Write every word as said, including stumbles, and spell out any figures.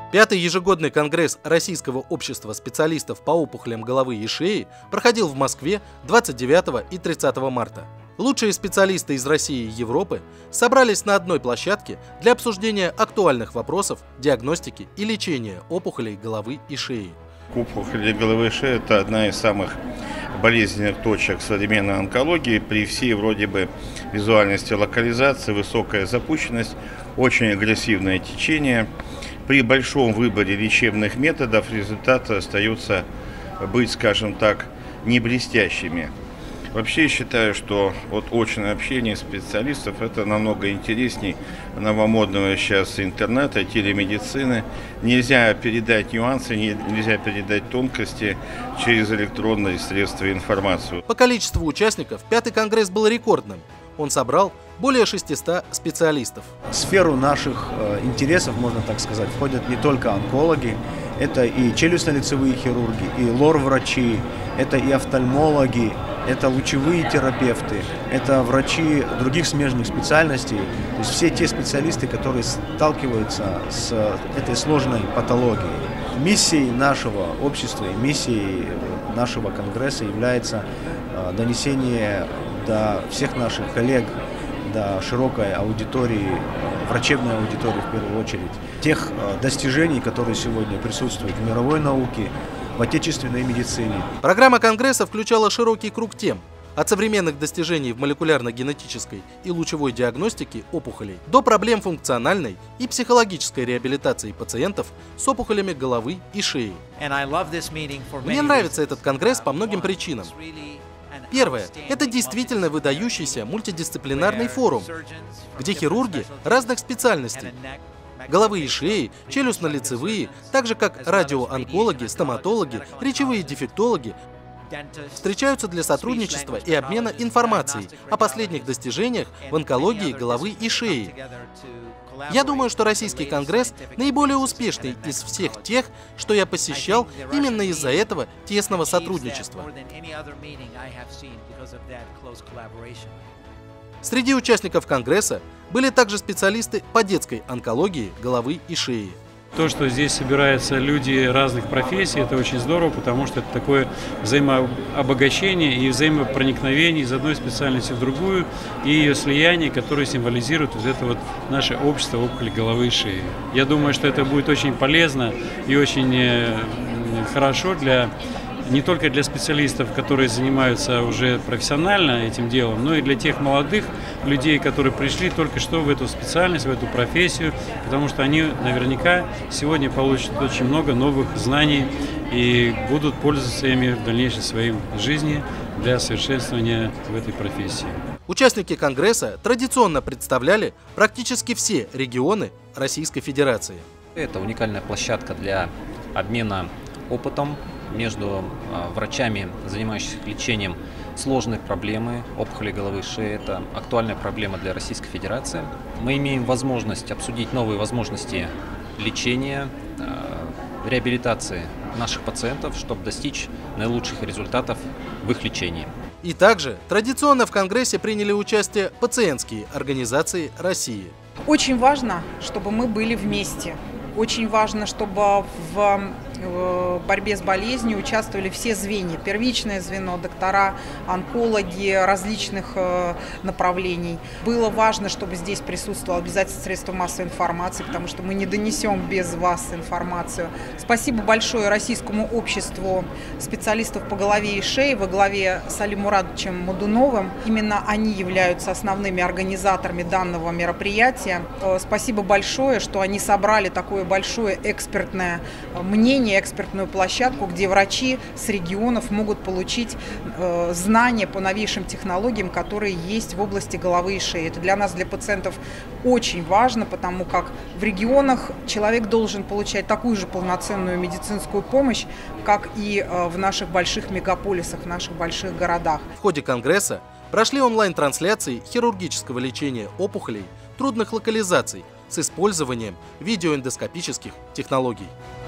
Пятый ежегодный конгресс Российского общества специалистов по опухолям головы и шеи проходил в Москве двадцать девятого и тридцатого марта. Лучшие специалисты из России и Европы собрались на одной площадке для обсуждения актуальных вопросов диагностики и лечения опухолей головы и шеи. Опухоли головы и шеи – это одна из самых болезненных точек современной онкологии. При всей вроде бы визуальности локализации, высокая запущенность, очень агрессивное течение. При большом выборе лечебных методов результаты остаются быть, скажем так, не блестящими. Вообще считаю, что вот очное общение специалистов – это намного интересней новомодного сейчас интернета, телемедицины. Нельзя передать нюансы, нельзя передать тонкости через электронные средства информации. По количеству участников пятый конгресс был рекордным. Он собрал более шестисот специалистов. В сферу наших э, интересов, можно так сказать, входят не только онкологи, это и челюстно-лицевые хирурги, и лор-врачи, это и офтальмологи, это лучевые терапевты, это врачи других смежных специальностей, то есть все те специалисты, которые сталкиваются с этой сложной патологией. Миссией нашего общества и миссией нашего конгресса является э, донесение до всех наших коллег, до широкой аудитории, врачебной аудитории в первую очередь, тех достижений, которые сегодня присутствуют в мировой науке, в отечественной медицине. Программа конгресса включала широкий круг тем, от современных достижений в молекулярно-генетической и лучевой диагностике опухолей до проблем функциональной и психологической реабилитации пациентов с опухолями головы и шеи. Мне нравится этот конгресс по многим причинам. Первое – это действительно выдающийся мультидисциплинарный форум, где хирурги разных специальностей, головы и шеи, челюстно-лицевые, так же как радиоонкологи, стоматологи, речевые дефектологи, встречаются для сотрудничества и обмена информацией о последних достижениях в онкологии головы и шеи. Я думаю, что Российский конгресс наиболее успешный из всех тех, что я посещал именно из-за этого тесного сотрудничества. Среди участников конгресса были также специалисты по детской онкологии головы и шеи. То, что здесь собираются люди разных профессий, это очень здорово, потому что это такое взаимообогащение и взаимопроникновение из одной специальности в другую, и ее слияние, которое символизирует вот это вот наше общество опухоли головы и шеи. Я думаю, что это будет очень полезно и очень хорошо для не только для специалистов, которые занимаются уже профессионально этим делом, но и для тех молодых людей, которые пришли только что в эту специальность, в эту профессию, потому что они наверняка сегодня получат очень много новых знаний и будут пользоваться ими в дальнейшей своей жизни для совершенствования в этой профессии. Участники конгресса традиционно представляли практически все регионы Российской Федерации. Это уникальная площадка для обмена опытом между врачами, занимающимися лечением сложной проблемы опухоли головы и шеи. Это актуальная проблема для Российской Федерации. Мы имеем возможность обсудить новые возможности лечения, реабилитации наших пациентов, чтобы достичь наилучших результатов в их лечении. И также традиционно в Конгрессе приняли участие пациентские организации России. Очень важно, чтобы мы были вместе. Очень важно, чтобы в борьбе с болезнью участвовали все звенья. Первичное звено, доктора, онкологи различных направлений. Было важно, чтобы здесь присутствовало обязательно средства массовой информации, потому что мы не донесем без вас информацию. Спасибо большое Российскому обществу специалистов по голове и шее во главе с Алим Мурадовичем Мудуновым. Именно они являются основными организаторами данного мероприятия. Спасибо большое, что они собрали такое большое экспертное мнение, экспертную площадку, где врачи с регионов могут получить э, знания по новейшим технологиям, которые есть в области головы и шеи. Это для нас, для пациентов, очень важно, потому как в регионах человек должен получать такую же полноценную медицинскую помощь, как и э, в наших больших мегаполисах, в наших больших городах. В ходе конгресса прошли онлайн-трансляции хирургического лечения опухолей трудных локализаций с использованием видеоэндоскопических технологий.